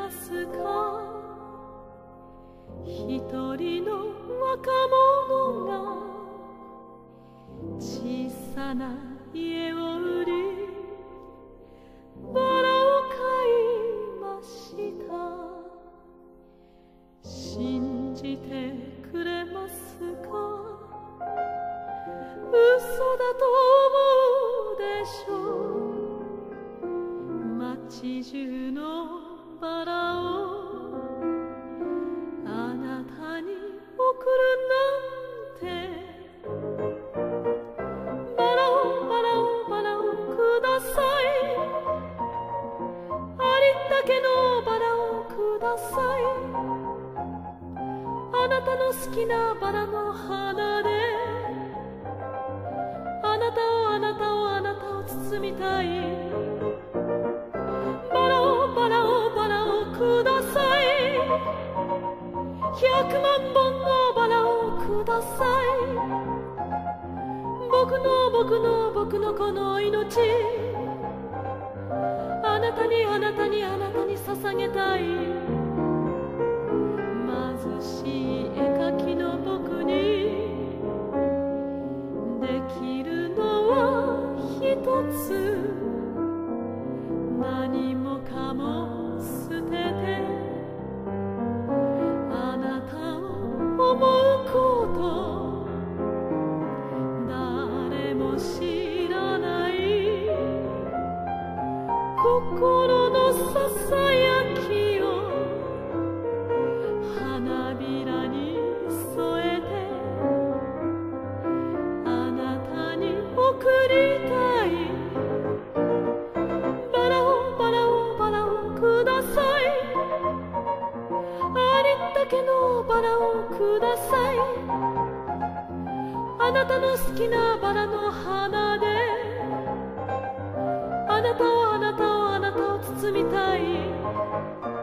ますか？一人の若者が小さな家を売りバラを買いました。信じてくれますか？嘘だと思うでしょう。街中のバラをあなたに贈るなんて。バラをバラをバラをください。ありったけのバラをください。あなたの好きなバラの花であなたをあなたをあなたを包みたい。バラをバラをバラをください。100万本のバラをください。僕の僕の僕のこの命あなたにあなたにあなたに捧げたい。貧しい絵描きの僕にできるのは一つ。何もかも捨ててあなたを思うこと。誰も知らない心のささやきを花びらに添えてあなたに贈りたい。バラをバラをバラをください。ありったけのバラをください。あなたの好きなバラの花であなたをあなたをあなたを包みたい。